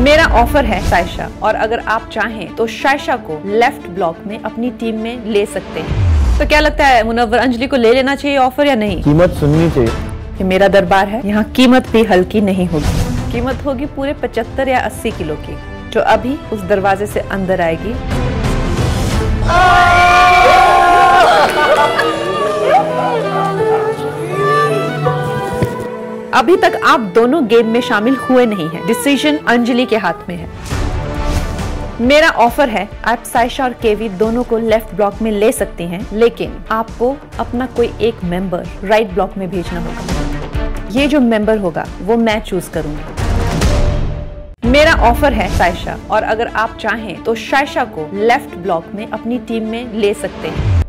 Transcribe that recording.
मेरा ऑफर है सायशा, और अगर आप चाहें तो सायशा को लेफ्ट ब्लॉक में अपनी टीम में ले सकते हैं। तो क्या लगता है मुनव्वर, अंजलि को ले लेना चाहिए ऑफर या नहीं? कीमत सुननी चाहिए। ये मेरा दरबार है, यहाँ कीमत भी हल्की नहीं होगी। कीमत होगी पूरे 75 या 80 किलो की, जो अभी उस दरवाजे से अंदर आएगी। अभी तक आप दोनों गेम में शामिल हुए नहीं हैं। डिसीजन अंजलि के हाथ में है। मेरा ऑफर है, आप सायशा और केवी दोनों को लेफ्ट ब्लॉक में ले सकती हैं, लेकिन आपको अपना कोई एक मेंबर राइट ब्लॉक में भेजना होगा। ये जो मेंबर होगा वो मैं चूज करूंगी। मेरा ऑफर है सायशा, और अगर आप चाहें तो सायशा को लेफ्ट ब्लॉक में अपनी टीम में ले सकते हैं।